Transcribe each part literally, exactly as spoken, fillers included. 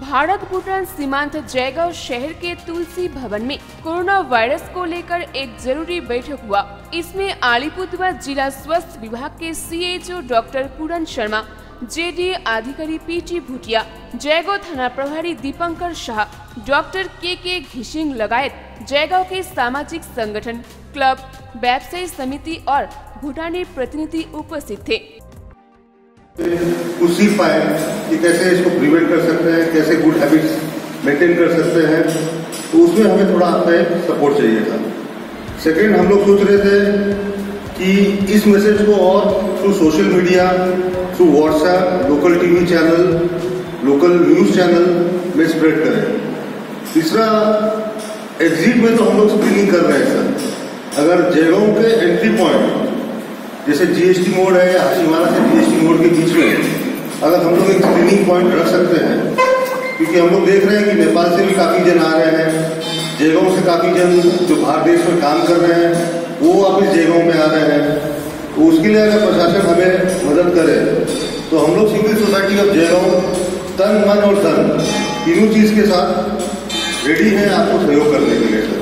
भारत भूटान सीमांत जयगांव शहर के तुलसी भवन में कोरोना वायरस को लेकर एक जरूरी बैठक हुआ। इसमें अलीपुरद्वार जिला स्वास्थ्य विभाग के CHO doctor Puran Sharma, JDA अधिकारी पीटी भूटिया, जयगांव थाना प्रभारी दीपंकर शाह, डॉक्टर के के घिसिंग लगायत जयगांव के सामाजिक संगठन, क्लब, व्यवसायी समिति और भूटानी प्रतिनिधि उपस्थित थे। कुछ सीख पाए कि कैसे इसको प्रिवेंट कर सकते हैं, कैसे गुड हैबिट्स मेंटेन कर सकते हैं, तो उसमें हमें थोड़ा आपका सपोर्ट चाहिए था। सेकेंड, हम लोग सोच रहे थे कि इस मैसेज को और through social media, through WhatsApp, local TV channel, local news channel में स्प्रेड करें। तीसरा, एग्जिट में तो हम लोग स्क्रीनिंग कर रहे हैं सर। अगर जयगांव के एंट्री पॉइंट जैसे जीएसटी मोड़ है या हाशीमारा से जीएसटी मोड़ के बीच में अगर हम लोग एक स्क्रीनिंग पॉइंट रख सकते हैं, क्योंकि हम लोग देख रहे हैं कि नेपाल से भी काफी जन आ रहे हैं, जयगांव से काफी जन जो बाहर देश में काम कर रहे हैं वो वापिस जयगांव में आ रहे हैं, तो उसके लिए अगर प्रशासन हमें मदद करे तो हम लोग सिविल सोसाइटी ऑफ जयगांव तन मन और धन तीनों चीज के साथ रेडी हैं आपको सहयोग करने के लिए।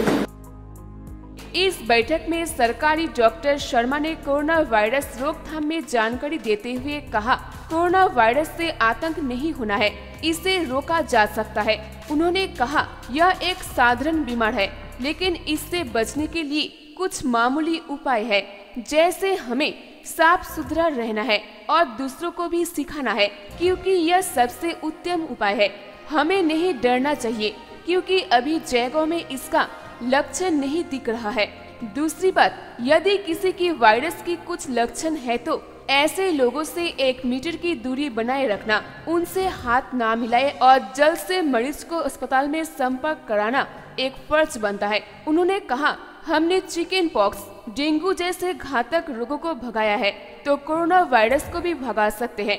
इस बैठक में सरकारी डॉक्टर शर्मा ने कोरोना वायरस रोकथाम में जानकारी देते हुए कहा, कोरोना वायरस से आतंक नहीं होना है, इसे रोका जा सकता है। उन्होंने कहा, यह एक साधारण बीमार है, लेकिन इससे बचने के लिए कुछ मामूली उपाय है, जैसे हमें साफ सुथरा रहना है और दूसरों को भी सिखाना है, क्योंकि यह सबसे उत्तम उपाय है। हमें नहीं डरना चाहिए, क्योंकि अभी जयगांव में इसका लक्षण नहीं दिख रहा है। दूसरी बात, यदि किसी की वायरस की कुछ लक्षण है तो ऐसे लोगों से एक मीटर की दूरी बनाए रखना, उनसे हाथ ना मिलाए और जल्द से मरीज को अस्पताल में संपर्क कराना एक फर्ज बनता है। उन्होंने कहा, हमने चिकन पॉक्स, डेंगू जैसे घातक रोगों को भगाया है, तो कोरोना वायरस को भी भगा सकते हैं।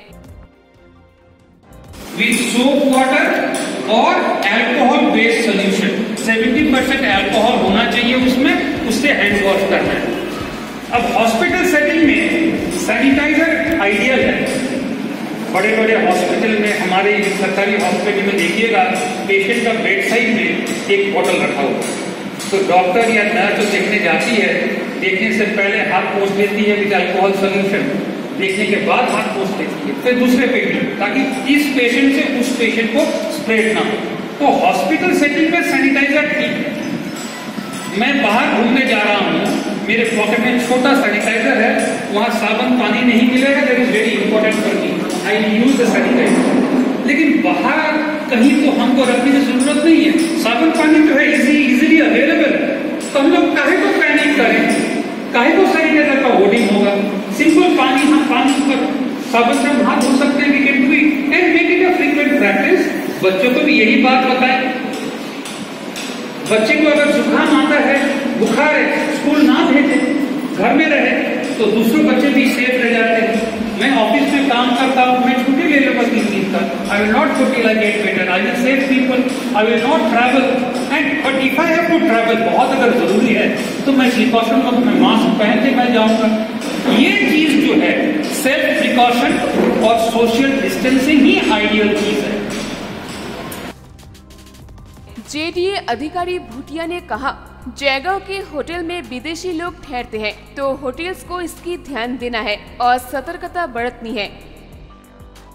With soap water और अल्कोहल बेस्ड सोल्यूशन, सत्तर परसेंट अल्कोहल होना चाहिए उसमें, उससे हैंड वॉश करना है। अब हॉस्पिटल सेटिंग में सैनिटाइजर आइडियल है। बड़े बड़े हॉस्पिटल में, हमारे सरकारी हॉस्पिटल में देखिएगा, पेशेंट का बेड साइड में एक बोतल रखा हुआ, तो डॉक्टर या नर्स जो देखने जाती है, देखने से पहले हाथ पोंछ लेती है विद अल्कोहल सोल्यूशन, देखने के बाद हाथ पोंछ लेती है, फिर दूसरे पेशेंट, ताकि इस पेशेंट से उस पेशेंट को स्प्रेड ना हो। तो हॉस्पिटल सेटिंग में सैनिटाइजर ठीक है। मैं बाहर घूमने जा रहा हूँ, मेरे पॉकेट में छोटा सैनिटाइजर है, वहां साबुन पानी नहीं मिलेगा, that is very important for me, I use the sanitiser. लेकिन बाहर कहीं तो हमको रखने की जरूरत नहीं है, साबुन पानी जो है इजी इजीली अवेलेबल, तो हम लोग काहे को पैनिक करें, काहे को सैनिटाइजर का होर्डिंग होगा। सिंपल पानी, हम पानी पर साबुन से हम हाथ धो सकते हैं, we can do it and make it a frequent practice. बच्चों को भी यही बात बताएं। बच्चे को अगर जुकाम आता है, बुखार है, स्कूल ना भेजे, घर में रहे, तो दूसरे बच्चे भी सेफ रह जाते हैं। मैं ऑफिस में काम करता हूँ, मैं छुट्टी ले लूंगा तीन दिन का, आई विल नॉट छुट्टी like get better, I will save people, I will not travel and but if I have to travel, बहुत अगर जरूरी है तो मैं प्रिकॉशन को मैं मास्क पहन के मैं जाऊंगा। ये चीज जो है सेल्फ प्रिकॉशन और सोशल डिस्टेंसिंग ही आइडियल चीज है। जेडीए अधिकारी भूटिया ने कहा, जयगांव के होटल में विदेशी लोग ठहरते हैं, तो होटल्स को इसकी ध्यान देना है और सतर्कता बरतनी है।